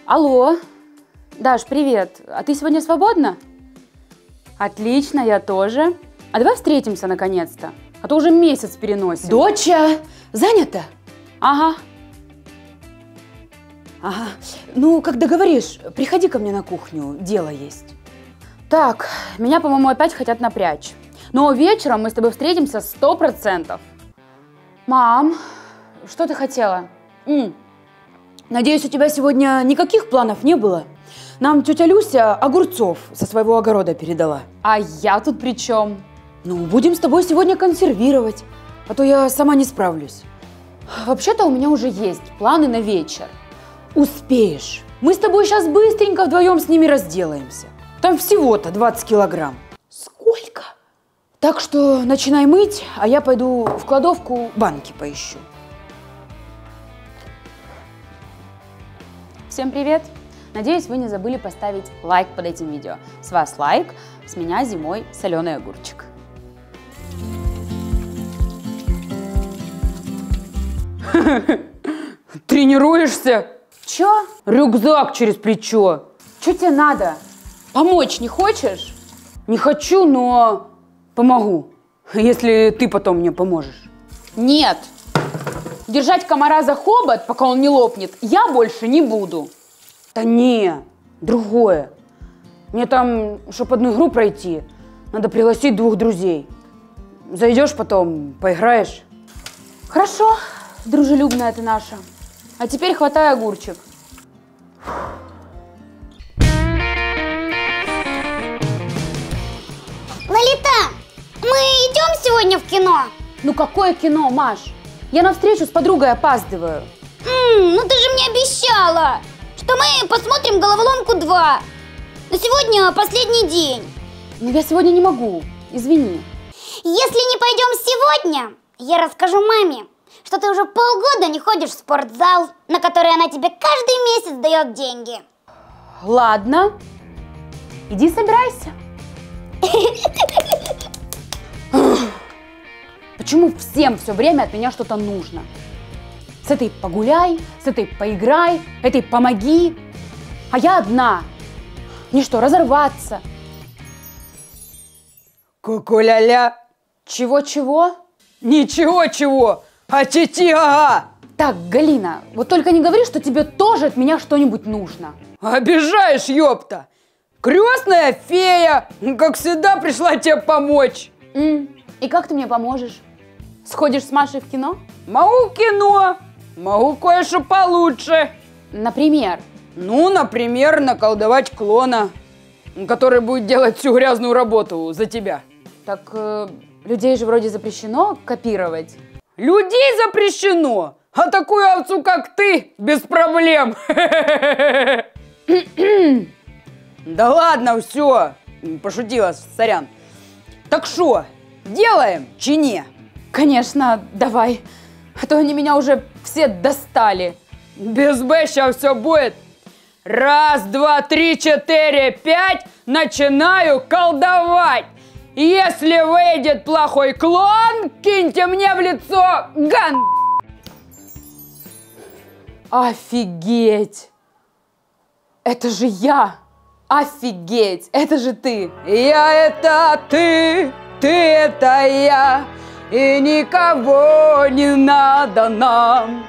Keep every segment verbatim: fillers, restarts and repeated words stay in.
Алло. Даш, привет. А ты сегодня свободна? Отлично, я тоже. А давай встретимся наконец-то. А то уже месяц переносим. Доча, занята? Ага. Ага. Ну, как договоришь, приходи ко мне на кухню, дело есть. Так, меня, по-моему, опять хотят напрячь. Но вечером мы с тобой встретимся сто процентов. Мам, что ты хотела? М. Надеюсь, у тебя сегодня никаких планов не было? Нам тетя Люся огурцов со своего огорода передала. А я тут при чем? Ну, будем с тобой сегодня консервировать, а то я сама не справлюсь. Вообще-то у меня уже есть планы на вечер. Успеешь. Мы с тобой сейчас быстренько вдвоем с ними разделаемся. Там всего-то двадцать килограмм. Сколько? Так что начинай мыть, а я пойду в кладовку банки поищу. Всем привет! Надеюсь, вы не забыли поставить лайк под этим видео. С вас лайк, с меня зимой соленый огурчик. Тренируешься? Чё? Рюкзак через плечо. Чё тебе надо? Помочь не хочешь? Не хочу, но помогу, если ты потом мне поможешь. Нет. Держать комара за хобот, пока он не лопнет, я больше не буду. Да не, другое. Мне там, чтобы одну игру пройти, надо пригласить двух друзей. Зайдешь потом, поиграешь? Хорошо, дружелюбная ты наша. А теперь хватай огурчик. Лолита, мы идем сегодня в кино? Ну какое кино, Маш? Я на встречу с подругой опаздываю. М, ну ты же мне обещала, что мы посмотрим «Головоломку два». Но сегодня последний день. Но я сегодня не могу, извини. Если не пойдем сегодня, я расскажу маме, что ты уже полгода не ходишь в спортзал, на который она тебе каждый месяц дает деньги. Ладно, иди собирайся. Почему всем все время от меня что-то нужно? С этой погуляй, с этой поиграй, этой помоги. А я одна. Мне что, разорваться? Ку-ку-ля-ля. Чего-чего? Ничего-чего, а ти-ти-ага. Так, Галина, вот только не говори, что тебе тоже от меня что-нибудь нужно. Обижаешь, ёпта. Крестная фея, как всегда, пришла тебе помочь. М, и как ты мне поможешь? Сходишь с Машей в кино? Могу кино, могу кое-что получше. Например? Ну, например, наколдовать клона, который будет делать всю грязную работу за тебя. Так э, людей же вроде запрещено копировать. Людей запрещено, а такую овцу, как ты, без проблем. Да ладно, все, пошутила, сорян. Так что, делаем, чи не? Конечно, давай, а то они меня уже все достали. Без Б сейчас все будет. Раз, два, три, четыре, пять, начинаю колдовать. Если выйдет плохой клон, киньте мне в лицо ган. Офигеть! Это же я! Офигеть! Это же ты! Я это ты, ты это я, и никого не надо нам.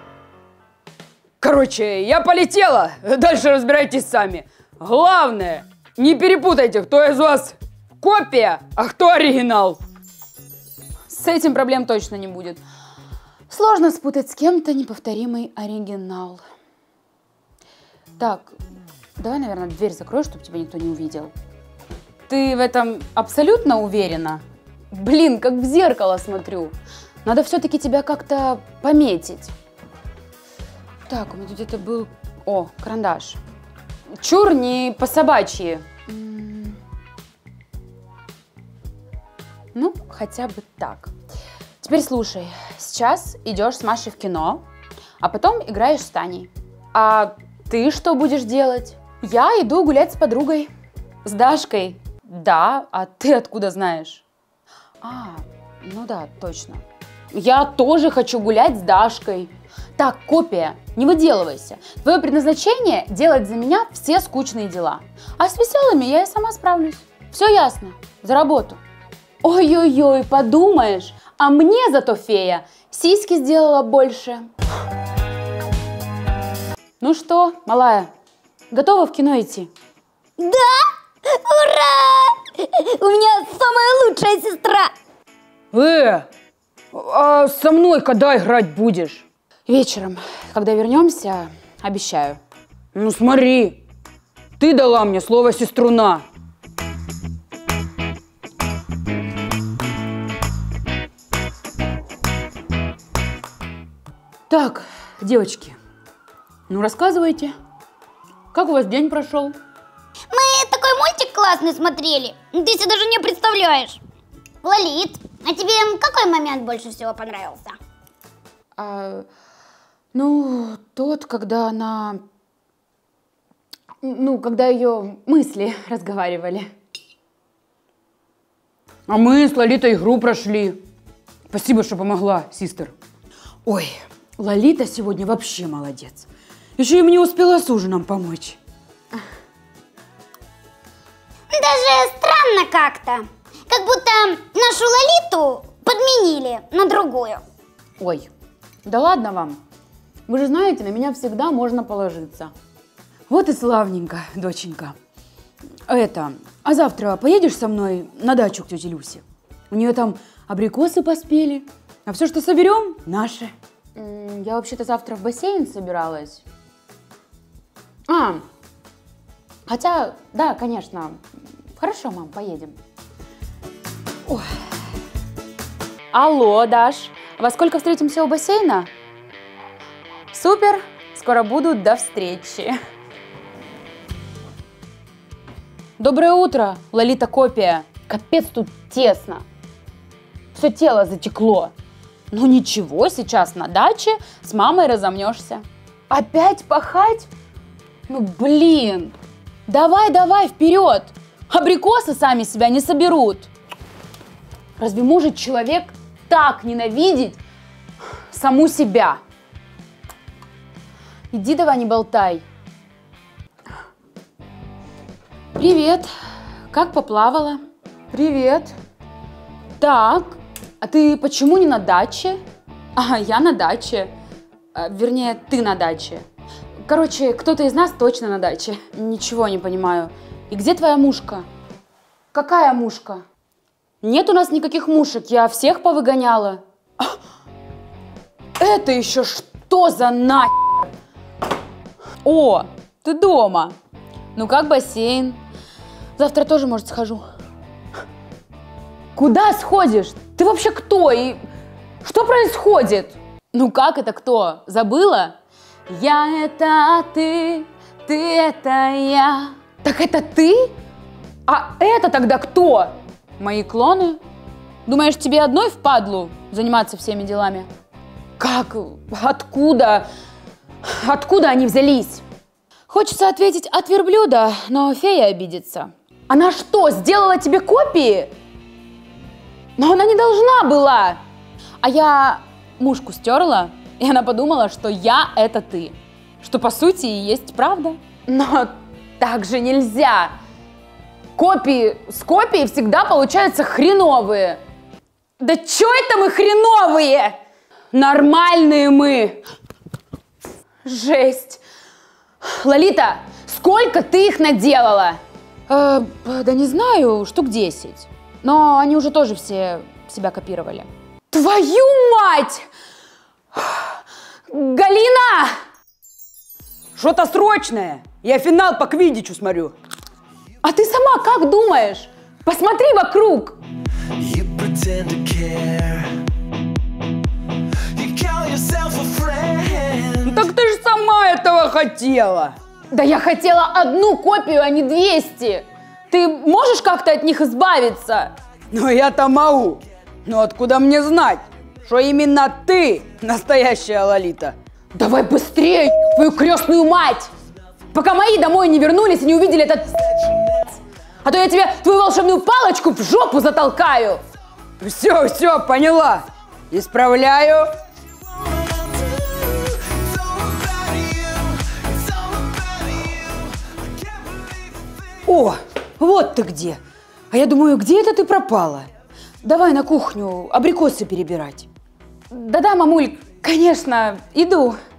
Короче, я полетела, дальше разбирайтесь сами. Главное, не перепутайте, кто из вас копия, а кто оригинал. С этим проблем точно не будет. Сложно спутать с кем-то неповторимый оригинал. Так, давай, наверное, дверь закрой, чтобы тебя никто не увидел. Ты в этом абсолютно уверена? Блин, как в зеркало смотрю. Надо все-таки тебя как-то пометить. Так, у меня тут где-то был... О, карандаш. Чур, не по-собачьи. Ну, хотя бы так. Теперь слушай. Сейчас идешь с Машей в кино, а потом играешь с Таней. А ты что будешь делать? Я иду гулять с подругой. С Дашкой. Да, а ты откуда знаешь? А, ну да, точно. Я тоже хочу гулять с Дашкой. Так, копия, не выделывайся. Твое предназначение – делать за меня все скучные дела. А с веселыми я и сама справлюсь. Все ясно, за работу. Ой-ой-ой, подумаешь, а мне зато фея сиськи сделала больше. Ну что, малая, готова в кино идти? Да? Ура! У меня самая лучшая сестра. Э, а со мной когда играть будешь? Вечером, когда вернемся, обещаю. Ну смотри, ты дала мне слово сеструна. Так, девочки, ну рассказывайте, как у вас день прошел? Мы такой мультик классный смотрели. Ты себе даже не представляешь. Лолит, а тебе какой момент больше всего понравился? А, ну, тот, когда она... Ну, когда ее мысли разговаривали. А мы с Лолитой игру прошли. Спасибо, что помогла, систер. Ой, Лолита сегодня вообще молодец. Еще и мне успела с ужином помочь. Даже странно как-то. Как будто нашу Лолиту подменили на другую. Ой, да ладно вам. Вы же знаете, на меня всегда можно положиться. Вот и славненько, доченька. Это, а завтра поедешь со мной на дачу к тете Люсе? У нее там абрикосы поспели, а все, что соберем, наше. Я вообще-то завтра в бассейн собиралась. А, хотя, да, конечно. Хорошо, мам, поедем. Ой. Алло, Даш, во сколько встретимся у бассейна? Супер, скоро буду, до встречи. Доброе утро, Лолита Копия. Капец, тут тесно. Все тело затекло. Ну ничего, сейчас на даче с мамой разомнешься. Опять пахать? Ну блин. Давай, давай, вперед. Абрикосы сами себя не соберут. Разве может человек так ненавидеть саму себя? Иди давай, не болтай. Привет. Как поплавала? Привет. Так, а ты почему не на даче? А, я на даче. А, вернее, ты на даче. Короче, кто-то из нас точно на даче. Ничего не понимаю. И где твоя мушка? Какая мушка? Нет у нас никаких мушек, я всех повыгоняла. Это еще что за нахер? О, ты дома. Ну как бассейн? Завтра тоже, может, схожу. Куда сходишь? Ты вообще кто? И что происходит? Ну как это кто? Забыла? Я это ты, ты это я. Так это ты? А это тогда кто? Мои клоны? Думаешь, тебе одной впадлу заниматься всеми делами? Как? Откуда? Откуда они взялись? Хочется ответить от верблюда, но фея обидится. Она что, сделала тебе копии? Но она не должна была. А я мушку стерла, и она подумала, что я это ты. Что по сути и есть правда. Но так же нельзя. Копии с копией всегда получаются хреновые. Да чё это мы хреновые? Нормальные мы. Жесть. Лолита, сколько ты их наделала? Э, да не знаю, штук десять. Но они уже тоже все себя копировали. Твою мать! Галина! Что-то срочное. Я финал по квиддичу смотрю. А ты сама как думаешь? Посмотри вокруг. Ну так ты же сама этого хотела. Да я хотела одну копию, а не двести. Ты можешь как-то от них избавиться? Ну я-то могу. Но откуда мне знать, что именно ты настоящая Лолита? Давай быстрее, твою крестную мать! Пока мои домой не вернулись и не увидели этот... А то я тебе твою волшебную палочку в жопу затолкаю! Все, все, поняла. Исправляю. О, вот ты где. А я думаю, где это ты пропала? Давай на кухню абрикосы перебирать. Да-да, мамуль, конечно, иду.